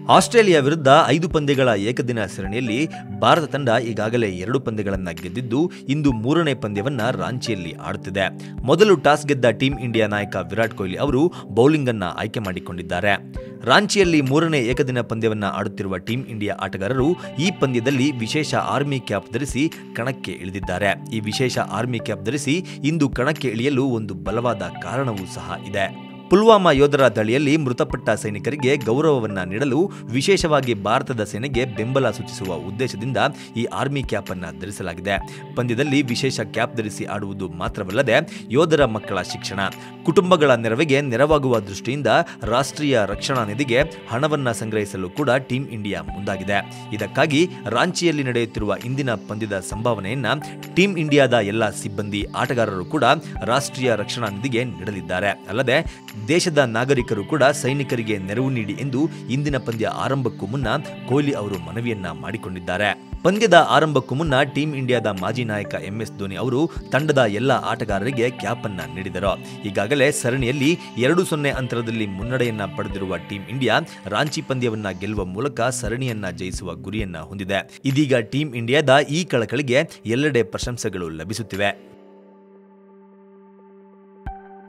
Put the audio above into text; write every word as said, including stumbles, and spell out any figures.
Australia ವಿರುದ್ಧ ಐದು ಪಂದ್ಯಗಳ ಏಕದಿನ ಸರಣಿಯಲ್ಲಿ ಭಾರತ ತಂಡ ಈಗಾಗಲೇ ಎರಡು ಪಂದ್ಯಗಳನ್ನು ಗೆದ್ದಿದ್ದು ಇಂದು ಮೂರನೇ ಪಂದ್ಯವನ್ನ ರಾಂಚಿಯಲ್ಲಿ ಆಡುತ್ತಿದೆ. ಮೊದಲು ಟಾಸ್ ಗೆದ್ದ ಟೀಂ ಇಂಡಿಯಾ ನಾಯಕ ವಿರಾಟ್ ಕೊಹ್ಲಿ ಅವರು ಬೌಲಿಂಗ್ ಅನ್ನ ಆಯ್ಕೆ ಮಾಡಿಕೊಂಡಿದ್ದಾರೆ. ರಾಂಚಿಯಲ್ಲಿ ಮೂರನೇ ಏಕದಿನ ಪಂದ್ಯವನ್ನ ಆಡುತ್ತಿರುವ ಟೀಂ ಇಂಡಿಯಾ ಆಟಗಾರರು ಈ ಪಂದ್ಯದಲ್ಲಿ ವಿಶೇಷ ಆರ್ಮಿ ಕ್ಯಾಪ್ ಧರಿಸಿ ಕಣಕ್ಕೆ ಇಳಿದಿದ್ದಾರೆ. ಈ ವಿಶೇಷ ಆರ್ಮಿ ಕ್ಯಾಪ್ ಧರಿಸಿ ಇಂದು ಕಣಕ್ಕೆ ಇಳಿಯಲು ಒಂದು ಬಲವಾದ ಕಾರಣವೂ ಸಹ ಇದೆ. ಪುಲ್ವಾಮಾ ಯೋಧರ ದಾಳಿಯಲ್ಲಿ ಮೃತಪಟ್ಟ ಸೈನಿಕರಿಗೆ ಗೌರವವನ್ನ ನೀಡಲು ವಿಶೇಷವಾಗಿ ಭಾರತದ ಸೇನೆಗೆ ಬೆಂಬಲ ಸೂಚಿಸುವ ಉದ್ದೇಶದಿಂದ ಈ ಆರ್ಮಿ ಕ್ಯಾಪ್ ಅನ್ನು ಧರಿಸಲಾಗಿದೆ. ಪಂದ್ಯದಲ್ಲಿ ವಿಶೇಷ ಕ್ಯಾಪ್ ಧರಿಸಿ ಆಡುವುದು ಮಾತ್ರವಲ್ಲದೆ ಯೋಧರ ಮಕ್ಕಳ ಶಿಕ್ಷಣ, ಕುಟುಂಬಗಳ ನೆರವಿಗೆ ನೆರವಾಗುವ ದೃಷ್ಟಿಯಿಂದ ರಾಷ್ಟ್ರೀಯ ರಕ್ಷಣಾ ನಿಧಿಗೆ ಹಣವನ್ನ ಸಂಗ್ರಹಿಸಲು ಕೂಡ ಟೀಂ ಇಂಡಿಯಾ ಮುಂದಾಗಿದೆ. ಇದಕ್ಕಾಗಿ ರಾಂಚಿಯಲ್ಲಿ ನಡೆಯುತ್ತಿರುವ ಇಂದಿನ ಪಂದ್ಯದ ಸಂಭಾವನೆಯನ್ನ ಟೀಂ ಇಂಡಿಯಾದ ಎಲ್ಲ ಸಿಬ್ಬಂದಿ, ಆಟಗಾರರು ಕೂಡ ರಾಷ್ಟ್ರೀಯ ರಕ್ಷಣಾ ನಿಧಿಗೆ ನೀಡಲಿದ್ದಾರೆ. ಅಲ್ಲದೆ ದೇಶದ ನಾಗರಿಕರು ಕೂಡ ಸೈನಿಕರಿಗೆ ನೆರವು ನೀಡಿ ಎಂದು ಇಂದಿನ ಪಂದ್ಯ ಆರಂಭಕ್ಕೂ ಮುನ್ನ ಕೊಹ್ಲಿ ಅವರು ಮನವಿಯನ್ನ ಮಾಡಿಕೊಂಡಿದ್ದಾರೆ. ಪಂದ್ಯದ ಆರಂಭಕ್ಕೂ ಮುನ್ನ ಟೀಂ ಇಂಡಿಯಾದ ಮಾಜಿ ನಾಯಕ ಎಂ ಎಸ್ ಧೋನಿ ಅವರು ತಂಡದ ಎಲ್ಲ ಆಟಗಾರರಿಗೆ ಕ್ಯಾಪ್ ಅನ್ನ ನೀಡಿದರು. ಈಗಾಗಲೇ ಸರಣಿಯಲ್ಲಿ ಎರಡು ಸೊನ್ನೆ ಅಂತರದಲ್ಲಿ ಮುನ್ನಡೆಯನ್ನ ಪಡೆದಿರುವ ಟೀಂ ಇಂಡಿಯಾ ರಾಂಚಿ ಪಂದ್ಯವನ್ನ ಗೆಲ್ಲುವ ಮೂಲಕ ಸರಣಿಯನ್ನ ಜಯಿಸುವ ಗುರಿಯನ್ನ ಹೊಂದಿದೆ. ಇದೀಗ ಟೀಂ ಇಂಡಿಯಾದ ಈ ಕಳಕಳಿಗೆ ಎಲ್ಲೆಡೆ ಪ್ರಶಂಸೆಗಳು ಲಭಿಸುತ್ತಿವೆ.